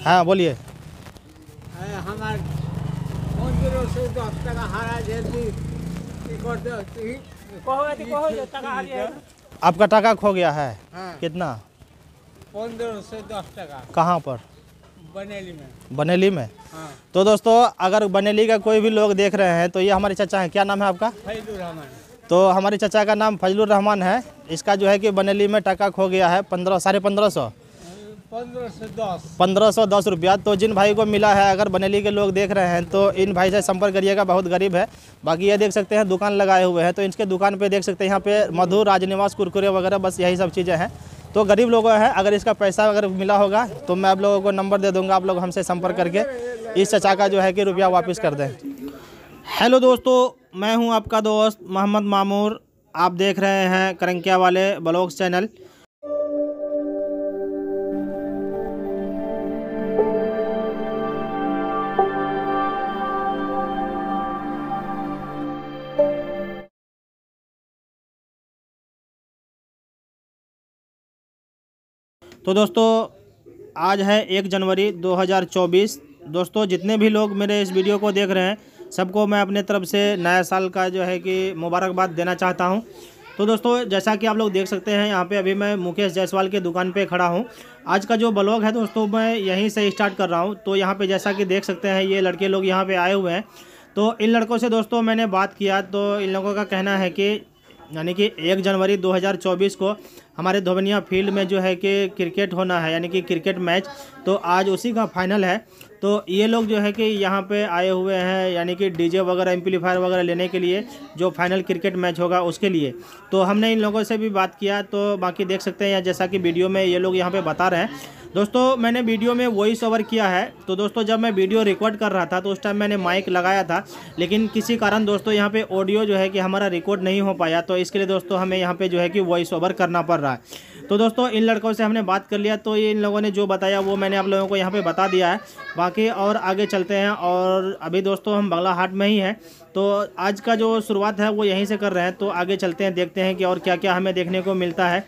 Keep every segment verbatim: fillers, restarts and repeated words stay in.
हाँ बोलिए। हमारे पंद्रह से दस टका हारा जल्दी करते आपका टका खो गया है? हाँ। कितना? पंद्रह से दस टका। कहाँ पर? बनेली में। बनेली में? हाँ। तो दोस्तों अगर बनेली का कोई भी लोग देख रहे हैं तो ये हमारे चाचा हैं। क्या नाम है आपका? फजलुर रहमान। तो हमारे चाचा का नाम फजलुर रहमान है। इसका जो है कि बनेली में टका खो गया है पंद्रह साढ़े पंद्रह सौ पंद्रह से दस पंद्रह सौ दस रुपया। तो जिन भाई को मिला है, अगर बनेली के लोग देख रहे हैं तो इन भाई से संपर्क करिएगा, बहुत गरीब है। बाकी ये देख सकते हैं दुकान लगाए हुए हैं, तो इनके दुकान पे देख सकते हैं यहाँ पे मधु, राजनिवास, कुरकुरे वगैरह, बस यही सब चीज़ें हैं। तो गरीब लोग हैं, अगर इसका पैसा अगर मिला होगा तो मैं आप लोगों को नंबर दे दूँगा, आप लोग हमसे संपर्क करके इस चाचा का जो है कि रुपया वापस कर दें। हेलो दोस्तों, मैं हूँ आपका दोस्त मोहम्मद मामूर। आप देख रहे हैं करंकिया वाले ब्लॉग्स चैनल। तो दोस्तों आज है एक जनवरी दो हज़ार चौबीस। दोस्तों जितने भी लोग मेरे इस वीडियो को देख रहे हैं सबको मैं अपने तरफ से नया साल का जो है कि मुबारकबाद देना चाहता हूं। तो दोस्तों जैसा कि आप लोग देख सकते हैं यहाँ पे अभी मैं मुकेश जायसवाल के दुकान पे खड़ा हूं। आज का जो ब्लॉग है दोस्तों मैं यहीं से स्टार्ट कर रहा हूं। तो यहाँ पे जैसा कि देख सकते हैं ये लड़के लोग यहाँ पे आए हुए हैं। तो इन लड़कों से दोस्तों मैंने बात किया तो इन लोगों का कहना है कि यानी कि एक जनवरी दो हज़ार चौबीस को हमारे धोबनिया फील्ड में जो है कि क्रिकेट होना है, यानी कि क्रिकेट मैच। तो आज उसी का फाइनल है। तो ये लोग जो है कि यहाँ पे आए हुए हैं, यानी कि डीजे वगैरह एम्पलीफायर वगैरह लेने के लिए, जो फाइनल क्रिकेट मैच होगा उसके लिए। तो हमने इन लोगों से भी बात किया। तो बाकी देख सकते हैं जैसा कि वीडियो में ये लोग यहाँ पे बता रहे हैं। दोस्तों मैंने वीडियो में वॉइस ओवर किया है। तो दोस्तों जब मैं वीडियो रिकॉर्ड कर रहा था तो उस टाइम मैंने माइक लगाया था, लेकिन किसी कारण दोस्तों यहाँ पे ऑडियो जो है कि हमारा रिकॉर्ड नहीं हो पाया। तो इसके लिए दोस्तों हमें यहाँ पे जो है कि वॉइस ओवर करना पड़ रहा है। तो दोस्तों इन लड़कों से हमने बात कर लिया। तो ये इन लोगों ने जो बताया वो मैंने आप लोगों को यहाँ पे बता दिया है। बाकी और आगे चलते हैं। और अभी दोस्तों हम बंगला हाट में ही हैं। तो आज का जो शुरुआत है वो यहीं से कर रहे हैं। तो आगे चलते हैं, देखते हैं कि और क्या क्या हमें देखने को मिलता है।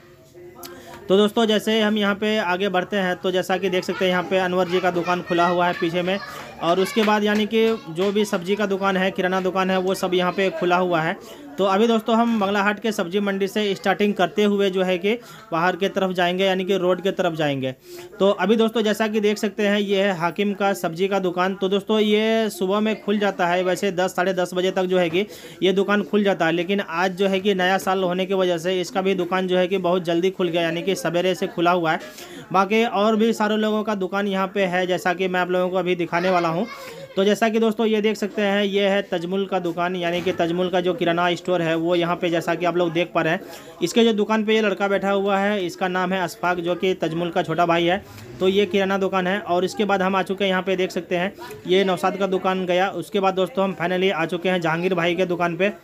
तो दोस्तों जैसे हम यहाँ पे आगे बढ़ते हैं तो जैसा कि देख सकते हैं यहाँ पे अनवर जी का दुकान खुला हुआ है पीछे में। और उसके बाद यानी कि जो भी सब्जी का दुकान है, किराना दुकान है, वो सब यहाँ पे खुला हुआ है। तो अभी दोस्तों हम बंगला हाट के सब्जी मंडी से स्टार्टिंग करते हुए जो है कि बाहर के तरफ जाएंगे, यानी कि रोड के तरफ जाएंगे। तो अभी दोस्तों जैसा कि देख सकते हैं ये है हाकिम का सब्जी का दुकान। तो दोस्तों ये सुबह में खुल जाता है, वैसे दस साढ़े दस बजे तक जो है कि ये दुकान खुल जाता है। लेकिन आज जो है कि नया साल होने की वजह से इसका भी दुकान जो है कि बहुत जल्दी खुल गया, यानी कि सवेरे से खुला हुआ है। बाकी और भी सारे लोगों का दुकान यहाँ पे है, जैसा कि मैं आप लोगों को अभी दिखाने वाला हूँ। तो जैसा कि दोस्तों ये देख सकते हैं ये है तजमुल का दुकान, यानी कि तजमुल का जो किराना स्टोर है वो यहाँ पे जैसा कि आप लोग देख पा रहे हैं। इसके जो दुकान पे ये लड़का बैठा हुआ है इसका नाम है अशफाक, जो कि तजमुल का छोटा भाई है। तो ये किराना दुकान है। और इसके बाद हम आ चुके हैं यहाँ पे देख सकते हैं ये नौशाद का दुकान गया। उसके बाद दोस्तों हम फाइनली आ चुके हैं जहांगीर भाई के दुकान पे।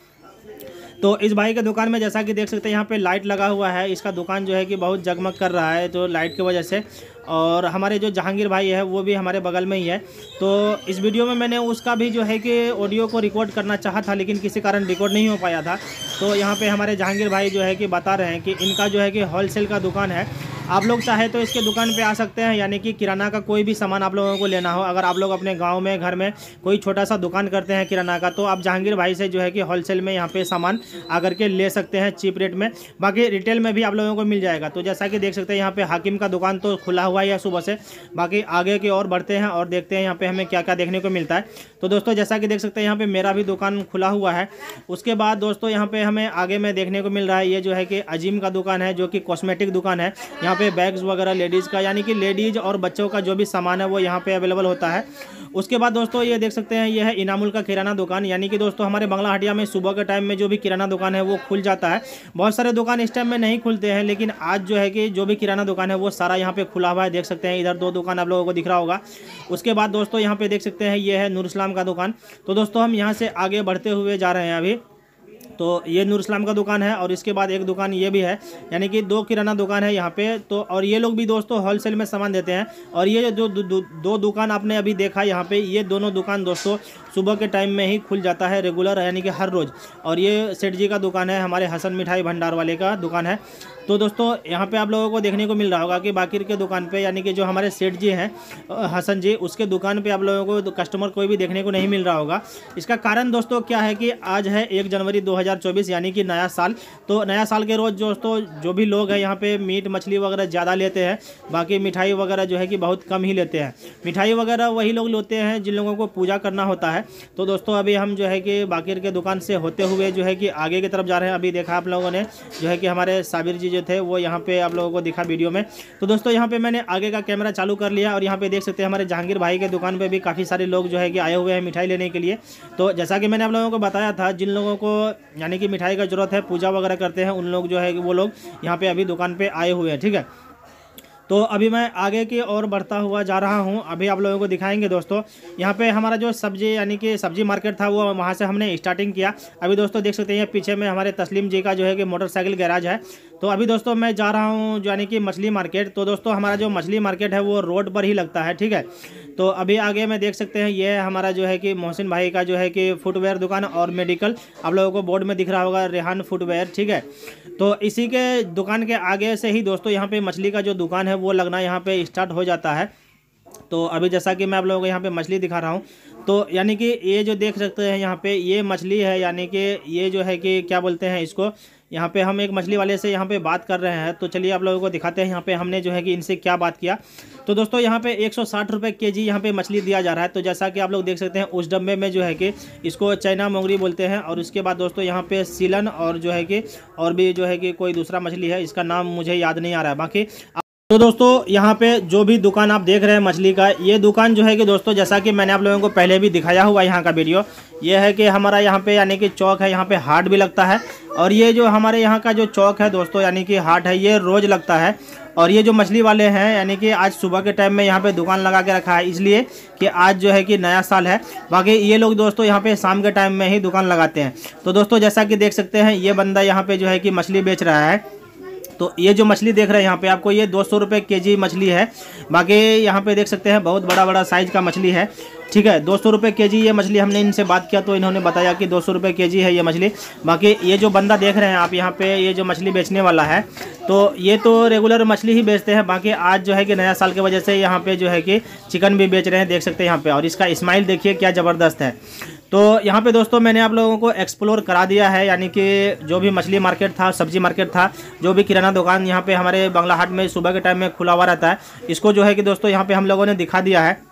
तो इस भाई के दुकान में जैसा कि देख सकते हैं यहाँ पे लाइट लगा हुआ है। इसका दुकान जो है कि बहुत जगमग कर रहा है तो लाइट की वजह से। और हमारे जो जहांगीर भाई है वो भी हमारे बगल में ही है। तो इस वीडियो में मैंने उसका भी जो है कि ऑडियो को रिकॉर्ड करना चाहा था, लेकिन किसी कारण रिकॉर्ड नहीं हो पाया था। तो यहाँ पे हमारे जहांगीर भाई जो है कि बता रहे हैं कि इनका जो है कि होलसेल का दुकान है। आप लोग चाहे तो इसके दुकान पे आ सकते हैं, यानी कि किराना का कोई भी सामान आप लोगों को लेना हो, अगर आप लोग अपने गांव में घर में कोई छोटा सा दुकान करते हैं किराना का, तो आप जहांगीर भाई से जो है कि होलसेल में यहाँ पे सामान आकर के ले सकते हैं चीप रेट में। बाकी रिटेल में भी आप लोगों को मिल जाएगा। तो जैसा कि देख सकते हैं यहाँ पे हाकिम का दुकान तो खुला हुआ है सुबह से। बाकी आगे की ओर बढ़ते हैं और देखते हैं यहाँ पे हमें क्या क्या देखने को मिलता है। तो दोस्तों जैसा कि देख सकते हैं यहाँ पे मेरा भी दुकान खुला हुआ है। उसके बाद दोस्तों यहाँ पे हमें आगे में देखने को मिल रहा है ये जो है कि अजीम का दुकान है, जो कि कॉस्मेटिक दुकान है। यहाँ पे बैग्स वगैरह लेडीज़ का, यानी कि लेडीज़ और बच्चों का जो भी सामान है वो यहाँ पे अवेलेबल होता है। उसके बाद दोस्तों ये देख सकते हैं ये है इनामुल का किराना दुकान, यानी कि दोस्तों हमारे बंगला हटिया में सुबह के टाइम में जो भी किराना दुकान है वो खुल जाता है। बहुत सारे दुकान इस टाइम में नहीं खुलते हैं, लेकिन आज जो है कि जो भी किराना दुकान है वो सारा यहाँ पे खुला हुआ है। देख सकते हैं इधर दो दुकान आप लोगों को दिख रहा होगा। उसके बाद दोस्तों यहाँ पे देख सकते हैं ये है नूर इस्लाम का दुकान। तो दोस्तों हम यहाँ से आगे बढ़ते हुए जा रहे हैं अभी। तो ये नूर इस्लाम का दुकान है और इसके बाद एक दुकान ये भी है, यानी कि दो किराना दुकान है यहाँ पे। तो और ये लोग भी दोस्तों होलसेल में सामान देते हैं। और ये जो दो, दो, दो दुकान आपने अभी देखा यहाँ पे, ये दोनों दुकान दोस्तों सुबह के टाइम में ही खुल जाता है रेगुलर, यानी कि हर रोज़। और ये सेठ जी का दुकान है, हमारे हसन मिठाई भंडार वाले का दुकान है। तो दोस्तों यहाँ पे आप लोगों को देखने को मिल रहा होगा कि बाकिर के दुकान पे यानी कि जो हमारे सेठ जी हैं हसन जी, उसके दुकान पे आप लोगों को कस्टमर कोई भी देखने को नहीं मिल रहा होगा। इसका कारण दोस्तों क्या है कि आज है एक जनवरी दो हज़ार चौबीस यानी कि नया साल। तो नया साल के रोज़ दोस्तों जो भी लोग हैं यहाँ पे मीट मछली वगैरह ज़्यादा लेते हैं, बाकी मिठाई वगैरह जो है कि बहुत कम ही लेते हैं। मिठाई वगैरह वही लोग लेते हैं जिन लोगों को पूजा करना होता है। तो दोस्तों अभी हम जो है कि बाकिर के दुकान से होते हुए जो है कि आगे की तरफ जा रहे हैं। अभी देखा आप लोगों ने जो है कि हमारे साबिर जी जो थे वो यहाँ पे आप लोगों को दिखा वीडियो में। तो दोस्तों यहाँ पे मैंने आगे का कैमरा चालू कर लिया और यहाँ पे देख सकते हैं हमारे जहांगीर भाई के दुकान पे भी काफ़ी सारे लोग जो है कि आए हुए हैं मिठाई लेने के लिए। तो जैसा कि मैंने आप लोगों को बताया था, जिन लोगों को यानी कि मिठाई का ज़रूरत है, पूजा वगैरह करते हैं, उन लोग जो है कि वो लोग यहाँ पे अभी दुकान पे आए हुए हैं। ठीक है, तो अभी मैं आगे की ओर बढ़ता हुआ जा रहा हूँ। अभी आप लोगों को दिखाएंगे दोस्तों यहाँ पे हमारा जो सब्जी यानी कि सब्जी मार्केट था वो वहाँ से हमने स्टार्टिंग किया। अभी दोस्तों देख सकते हैं पीछे में हमारे तस्लीम जी का जो है कि मोटरसाइकिल गैराज है। तो अभी दोस्तों मैं जा रहा हूँ यानी कि मछली मार्केट। तो दोस्तों हमारा जो मछली मार्केट है वो रोड पर ही लगता है। ठीक है, तो अभी आगे में देख सकते हैं ये हमारा जो है कि मोहसिन भाई का जो है कि फुटवेयर दुकान और मेडिकल, आप लोगों को बोर्ड में दिख रहा होगा रेहान फुटवेयर। ठीक है, तो इसी के दुकान के आगे से ही दोस्तों यहाँ पे मछली का जो दुकान है वो लगना यहाँ पे स्टार्ट हो जाता है। तो अभी जैसा कि मैं आप लोगों को यहाँ पे मछली दिखा रहा हूँ, तो यानी कि ये जो देख सकते हैं यहाँ पे ये मछली है, यानी कि ये जो है कि क्या बोलते हैं इसको, यहाँ पे हम एक मछली वाले से यहाँ पे बात कर रहे हैं। तो चलिए आप लोगों को दिखाते हैं यहाँ पे हमने जो है कि इनसे क्या बात किया। तो दोस्तों यहाँ पे एक सौ साठ रुपये के जी यहाँ पे मछली दिया जा रहा है। तो जैसा कि आप लोग देख सकते हैं उस डब्बे में जो है कि इसको चाइना मोंगरी बोलते हैं। और उसके बाद दोस्तों यहाँ पे सीलन और जो है कि और भी जो है कि कोई दूसरा मछली है, इसका नाम मुझे याद नहीं आ रहा है बाकी। तो दोस्तों यहाँ पे जो भी दुकान आप देख रहे हैं मछली का, ये दुकान जो है कि दोस्तों जैसा कि मैंने आप लोगों को पहले भी दिखाया हुआ यहाँ का वीडियो, ये है कि हमारा यहाँ पे यानी कि चौक है, यहाँ पे हाट भी लगता है। और ये जो हमारे यहाँ का जो चौक है दोस्तों यानी कि हाट है, ये रोज़ लगता है। और ये जो मछली वाले हैं यानी कि आज सुबह के टाइम में यहाँ पे दुकान लगा के रखा है, इसलिए कि आज जो है कि नया साल है। बाकी ये लोग दोस्तों यहाँ पे शाम के टाइम में ही दुकान लगाते हैं। तो दोस्तों जैसा कि देख सकते हैं ये बंदा यहाँ पे जो है कि मछली बेच रहा है। तो ये जो मछली देख रहे हैं यहाँ पे आपको, ये दो सौ रुपये के जी मछली है। बाकी यहाँ पे देख सकते हैं बहुत बड़ा बड़ा साइज़ का मछली है। ठीक है, दो सौ रुपये के जी ये मछली। हमने इनसे बात किया तो इन्होंने बताया कि दो सौ रुपये के जी है ये मछली। बाकी ये जो बंदा देख रहे हैं आप यहाँ पे, ये जो मछली बेचने वाला है, तो ये तो रेगुलर मछली ही बेचते हैं। बाकी आज जो है कि नया साल की वजह से यहाँ पे जो है कि चिकन भी बेच रहे हैं, देख सकते हैं यहाँ पे। और इसका स्माइल देखिए क्या ज़बरदस्त है। तो यहाँ पे दोस्तों मैंने आप लोगों को एक्सप्लोर करा दिया है, यानी कि जो भी मछली मार्केट था, सब्जी मार्केट था, जो भी किराना दुकान यहाँ पे हमारे बंगला हाट में सुबह के टाइम में खुला हुआ रहता है, इसको जो है कि दोस्तों यहाँ पे हम लोगों ने दिखा दिया है।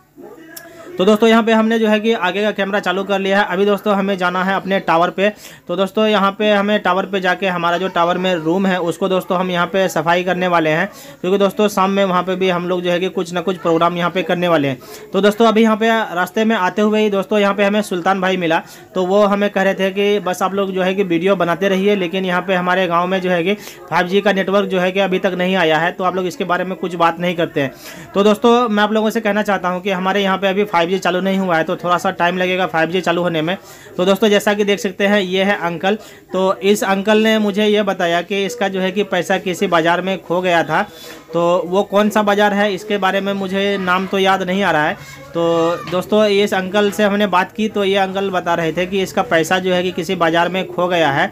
तो दोस्तों यहाँ पे हमने जो है कि आगे का कैमरा चालू कर लिया है। अभी दोस्तों हमें जाना है अपने टावर पे। तो दोस्तों यहाँ पे हमें टावर पे जाके हमारा जो टावर में रूम है उसको दोस्तों हम यहाँ पे सफाई करने वाले हैं, क्योंकि दोस्तों शाम में वहाँ पे भी हम लोग जो है कि कुछ ना कुछ प्रोग्राम यहाँ पे करने वाले हैं। तो दोस्तों अभी यहाँ पे रास्ते में आते हुए ही दोस्तों यहाँ पे हमें सुल्तान भाई मिला। तो वो हमें कह रहे थे कि बस आप लोग जो है कि वीडियो बनाते रहिए, लेकिन यहाँ पे हमारे गाँव में जो है कि फाइव जी का नेटवर्क जो है कि अभी तक नहीं आया है, तो आप लोग इसके बारे में कुछ बात नहीं करते हैं। तो दोस्तों मैं आप लोगों से कहना चाहता हूँ कि हमारे यहाँ पे अभी फाइव जी चालू नहीं हुआ है, तो थोड़ा सा टाइम लगेगा फाइव जी चालू होने में। तो दोस्तों जैसा कि देख सकते हैं ये है अंकल। तो इस अंकल ने मुझे ये बताया कि इसका जो है कि पैसा किसी बाज़ार में खो गया था। तो वो कौन सा बाज़ार है इसके बारे में मुझे नाम तो याद नहीं आ रहा है। तो दोस्तों इस अंकल से हमने बात की तो ये अंकल बता रहे थे कि इसका पैसा जो है कि किसी बाज़ार में खो गया है।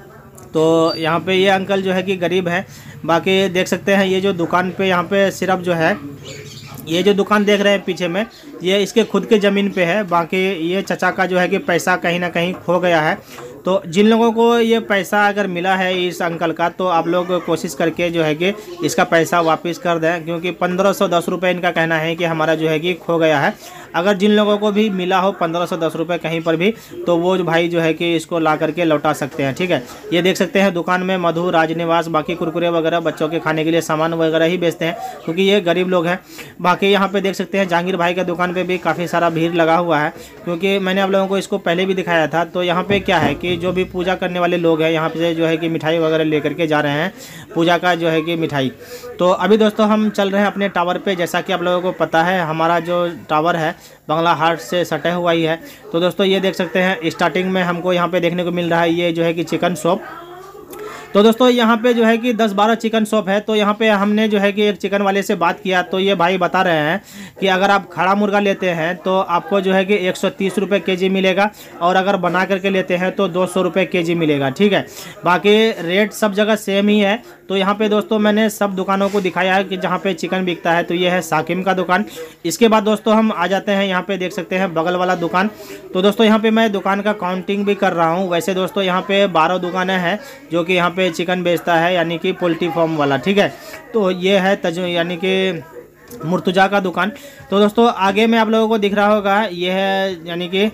तो यहाँ पे ये अंकल जो है कि गरीब है। बाकी देख सकते हैं ये जो दुकान पे यहाँ पे सिर्फ जो है, ये जो दुकान देख रहे हैं पीछे में, ये इसके खुद के ज़मीन पे है। बाकी ये चचा का जो है कि पैसा कहीं ना कहीं खो गया है। तो जिन लोगों को ये पैसा अगर मिला है इस अंकल का, तो आप लोग कोशिश करके जो है कि इसका पैसा वापस कर दें, क्योंकि पंद्रह सौ दस रुपये इनका कहना है कि हमारा जो है कि खो गया है। अगर जिन लोगों को भी मिला हो पंद्रह सौ दस रुपये कहीं पर भी, तो वो भाई जो है कि इसको ला करके लौटा सकते हैं। ठीक है, ये देख सकते हैं दुकान में मधु, राजनिवास, बाकी कुरकुरे वगैरह बच्चों के खाने के लिए सामान वगैरह ही बेचते हैं, क्योंकि ये गरीब लोग हैं। बाकी यहाँ पे देख सकते हैं जहांगीर भाई के दुकान पे भी काफ़ी सारा भीड़ लगा हुआ है, क्योंकि मैंने आप लोगों को इसको पहले भी दिखाया था। तो यहाँ पे क्या है कि जो भी पूजा करने वाले लोग हैं यहाँ पे जो है कि मिठाई वगैरह लेकर के जा रहे हैं, पूजा का जो है कि मिठाई। तो अभी दोस्तों हम चल रहे हैं अपने टावर पे। जैसा कि आप लोगों को पता है हमारा जो टावर है बंगला हाट से सटे हुआ ही है। तो दोस्तों ये देख सकते हैं स्टार्टिंग में हमको यहाँ पे देखने को मिल रहा है ये जो है कि चिकन शॉप। तो दोस्तों यहाँ पे जो है कि दस बारह चिकन शॉप है। तो यहाँ पे हमने जो है कि एक चिकन वाले से बात किया तो ये भाई बता रहे हैं कि अगर आप खड़ा मुर्गा लेते हैं तो आपको जो है कि एक सौ तीस रुपये के जी मिलेगा, और अगर बना करके लेते हैं तो दो सौ रुपये के जी मिलेगा। ठीक है, बाकी रेट सब जगह सेम ही है। तो यहाँ पे दोस्तों मैंने सब दुकानों को दिखाया है कि जहाँ पे चिकन बिकता है। तो ये है साकिम का दुकान। इसके बाद दोस्तों हम आ जाते हैं यहाँ पे, देख सकते हैं बगल वाला दुकान। तो दोस्तों यहाँ पे मैं दुकान का काउंटिंग भी कर रहा हूँ। वैसे दोस्तों यहाँ पे बारह दुकानें हैं जो कि यहाँ पे चिकन बेचता है, यानी कि पोल्ट्री फार्म वाला। ठीक है, तो ये है तज यानी कि मुर्तुजा का दुकान। तो दोस्तों आगे में आप लोगों को दिख रहा होगा, ये है यानी कि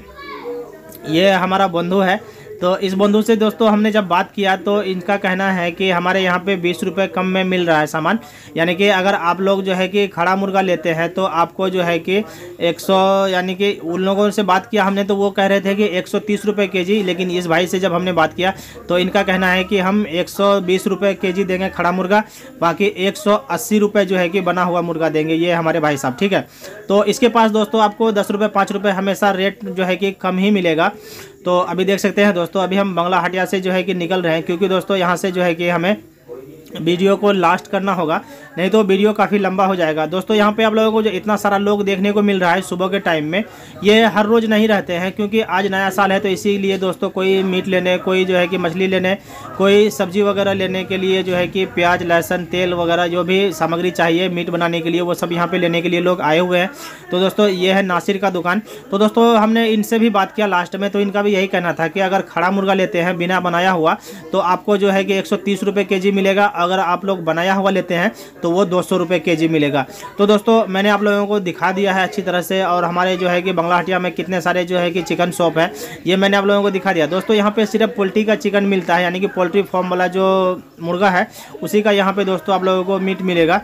ये हमारा बंधु है। तो इस बंधु से दोस्तों हमने जब बात किया तो इनका कहना है कि हमारे यहाँ पे बीस रुपये कम में मिल रहा है सामान, यानी कि अगर आप लोग जो है कि खड़ा मुर्गा लेते हैं तो आपको जो है कि एक सौ यानी कि उन लोगों से बात किया हमने तो वो कह रहे थे कि एक सौ तीस रुपये के जी, लेकिन इस भाई से जब हमने बात किया तो इनका कहना है कि हम एक सौ बीस रुपये के जी देंगे खड़ा मुर्गा, बाकी एक सौ अस्सी रुपये जो है कि बना हुआ मुर्गा देंगे, ये हमारे भाई साहब। ठीक है, तो इसके पास दोस्तों आपको दस रुपये पाँच रुपये हमेशा रेट जो है कि कम ही मिलेगा। तो अभी देख सकते हैं दोस्तों, अभी हम बंगला हटिया से जो है कि निकल रहे हैं, क्योंकि दोस्तों यहाँ से जो है कि हमें वीडियो को लास्ट करना होगा, नहीं तो वीडियो काफ़ी लंबा हो जाएगा। दोस्तों यहाँ पे आप लोगों को जो इतना सारा लोग देखने को मिल रहा है सुबह के टाइम में, ये हर रोज़ नहीं रहते हैं, क्योंकि आज नया साल है। तो इसीलिए दोस्तों कोई मीट लेने, कोई जो है कि मछली लेने, कोई सब्जी वगैरह लेने के लिए जो है कि प्याज लहसुन तेल वगैरह जो भी सामग्री चाहिए मीट बनाने के लिए, वो सब यहाँ पर लेने के लिए लोग आए हुए हैं। तो दोस्तों ये है नासिर का दुकान। तो दोस्तों हमने इनसे भी बात किया लास्ट में, तो इनका भी यही कहना था कि अगर खड़ा मुर्गा लेते हैं बिना बनाया हुआ तो आपको जो है कि एक सौ तीस रुपये के जी मिलेगा, अगर आप लोग बनाया हुआ लेते हैं तो वो दो सौ रुपये के जी मिलेगा। तो दोस्तों मैंने आप लोगों को दिखा दिया है अच्छी तरह से, और हमारे जो है कि बंगला हटिया में कितने सारे जो है कि चिकन शॉप है ये मैंने आप लोगों को दिखा दिया। दोस्तों यहाँ पे सिर्फ पोल्ट्री का चिकन मिलता है, यानी कि पोल्ट्री फार्म वाला जो मुर्गा है उसी का यहाँ पे दोस्तों आप लोगों को मीट मिलेगा।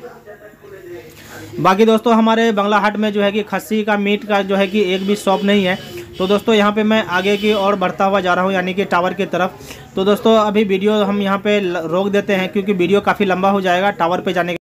बाकी दोस्तों हमारे बंगला हाट में जो है कि खस्सी का मीट का जो है कि एक भी शॉप नहीं है। तो दोस्तों यहाँ पे मैं आगे की ओर बढ़ता हुआ जा रहा हूँ, यानी कि टावर की तरफ। तो दोस्तों अभी वीडियो हम यहाँ पे रोक देते हैं, क्योंकि वीडियो काफ़ी लंबा हो जाएगा टावर पे जाने के।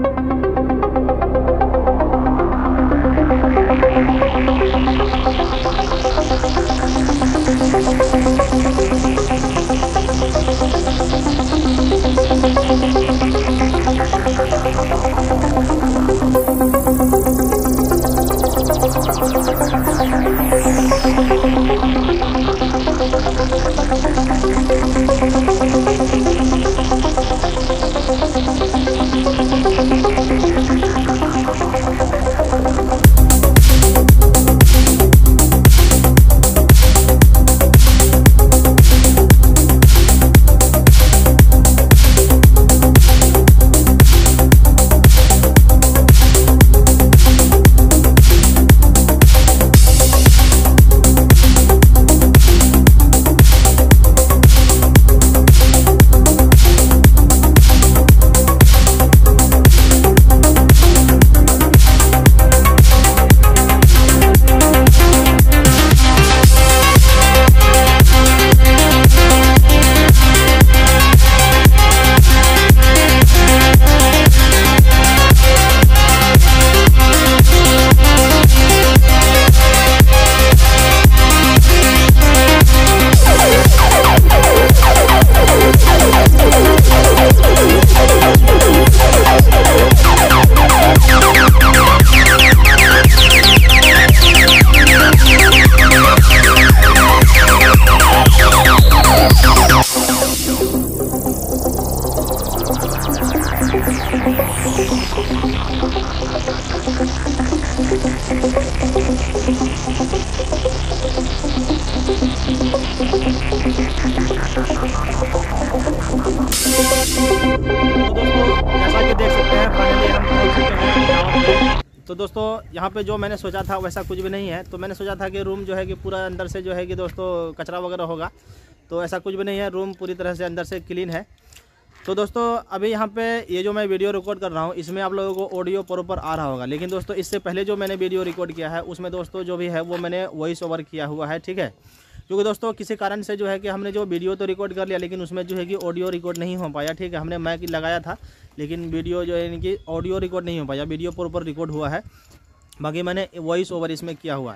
तो दोस्तों यहाँ पे जो मैंने सोचा था वैसा कुछ भी नहीं है। तो मैंने सोचा था कि रूम जो है कि पूरा अंदर से जो है कि दोस्तों कचरा वगैरह होगा, तो ऐसा कुछ भी नहीं है। रूम पूरी तरह से अंदर से क्लीन है। तो दोस्तों अभी यहाँ पे ये जो मैं वीडियो रिकॉर्ड कर रहा हूँ इसमें आप लोगों को ऑडियो प्रॉपर आ रहा होगा, लेकिन दोस्तों इससे पहले जो मैंने वीडियो रिकॉर्ड किया है उसमें दोस्तों जो भी है वो मैंने वॉइस ओवर किया हुआ है। ठीक है, क्योंकि दोस्तों किसी कारण से जो है कि हमने जो वीडियो तो रिकॉर्ड कर लिया, लेकिन उसमें जो है कि ऑडियो रिकॉर्ड नहीं हो पाया। ठीक है, हमने माइक लगाया था लेकिन वीडियो जो है कि ऑडियो रिकॉर्ड नहीं हो पाया। वीडियो प्रॉपर रिकॉर्ड हुआ है, बाकी मैंने वॉइस ओवर इसमें किया हुआ है।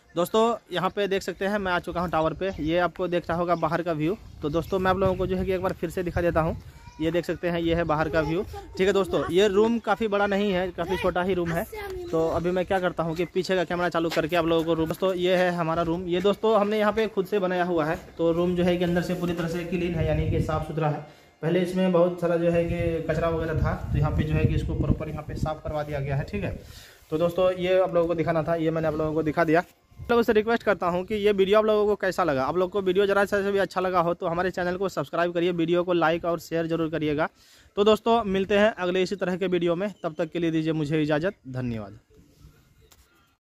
दोस्तों यहाँ पे देख सकते हैं मैं आ चुका हूँ टावर पे। ये आपको देख रहा होगा बाहर का व्यू। तो दोस्तों मैं आप लोगों को जो है कि एक बार फिर से दिखा देता हूँ। ये देख सकते हैं, ये है बाहर का व्यू। ठीक है दोस्तों, ये रूम काफ़ी बड़ा नहीं है, काफ़ी छोटा ही रूम है। तो अभी मैं क्या करता हूँ कि पीछे का कैमरा चालू करके आप लोगों को रूम, दोस्तों ये है हमारा रूम। ये दोस्तों हमने यहाँ पे खुद से बनाया हुआ है। तो रूम जो है कि अंदर से पूरी तरह से क्लीन है, यानी कि साफ़ सुथरा है। पहले इसमें बहुत सारा जो है कि कचरा वगैरह था, तो यहाँ पे जो है कि इसको प्रॉपर यहाँ पे साफ़ करवा दिया गया है। ठीक है, तो दोस्तों ये आप लोगों को दिखाना था, ये मैंने आप लोगों को दिखा दिया। आप लोगों से रिक्वेस्ट करता हूं कि ये वीडियो आप लोगों को कैसा लगा। आप लोगों को वीडियो जरा सा भी अच्छा लगा हो तो हमारे चैनल को सब्सक्राइब करिए, वीडियो को लाइक और शेयर जरूर करिएगा। तो दोस्तों मिलते हैं अगले इसी तरह के वीडियो में, तब तक के लिए दीजिए मुझे इजाज़त। धन्यवाद।